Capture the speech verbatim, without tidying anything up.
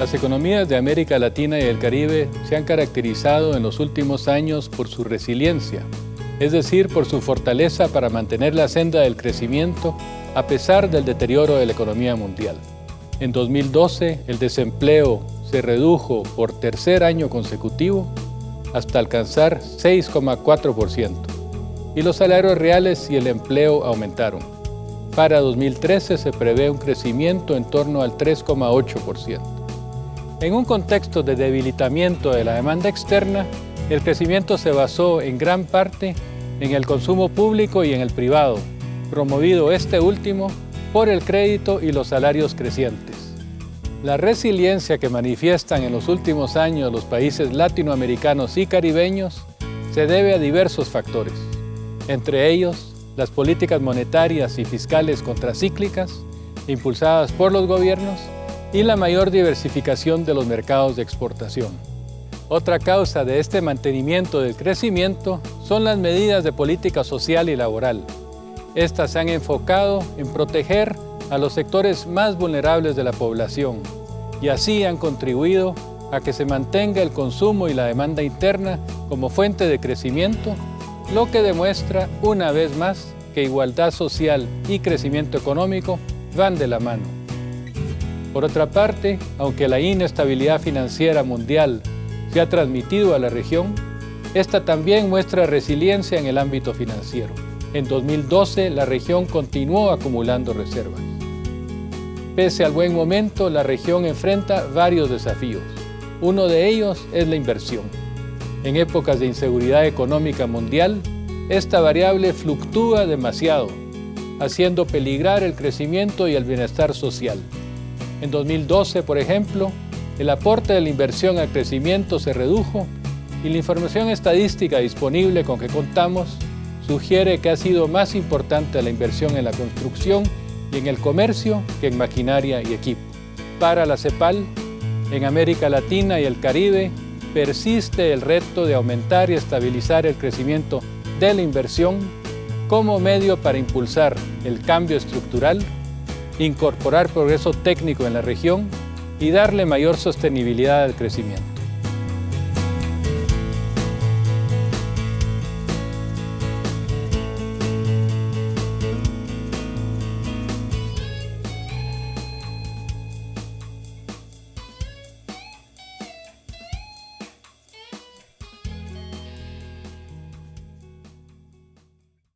Las economías de América Latina y el Caribe se han caracterizado en los últimos años por su resiliencia, es decir, por su fortaleza para mantener la senda del crecimiento a pesar del deterioro de la economía mundial. En dos mil doce, el desempleo se redujo por tercer año consecutivo hasta alcanzar seis coma cuatro por ciento y los salarios reales y el empleo aumentaron. Para dos mil trece se prevé un crecimiento en torno al tres coma ocho por ciento. En un contexto de debilitamiento de la demanda externa, el crecimiento se basó en gran parte en el consumo público y en el privado, promovido este último por el crédito y los salarios crecientes. La resiliencia que manifiestan en los últimos años los países latinoamericanos y caribeños se debe a diversos factores, entre ellos las políticas monetarias y fiscales contracíclicas impulsadas por los gobiernos y la mayor diversificación de los mercados de exportación. Otra causa de este mantenimiento del crecimiento son las medidas de política social y laboral. Estas se han enfocado en proteger a los sectores más vulnerables de la población y así han contribuido a que se mantenga el consumo y la demanda interna como fuente de crecimiento, lo que demuestra una vez más que igualdad social y crecimiento económico van de la mano. Por otra parte, aunque la inestabilidad financiera mundial se ha transmitido a la región, esta también muestra resiliencia en el ámbito financiero. En dos mil doce, la región continuó acumulando reservas. Pese al buen momento, la región enfrenta varios desafíos. Uno de ellos es la inversión. En épocas de inseguridad económica mundial, esta variable fluctúa demasiado, haciendo peligrar el crecimiento y el bienestar social. En dos mil doce, por ejemplo, el aporte de la inversión al crecimiento se redujo y la información estadística disponible con que contamos sugiere que ha sido más importante la inversión en la construcción y en el comercio que en maquinaria y equipo. Para la CEPAL, en América Latina y el Caribe, persiste el reto de aumentar y estabilizar el crecimiento de la inversión como medio para impulsar el cambio estructural, incorporar progreso técnico en la región y darle mayor sostenibilidad al crecimiento.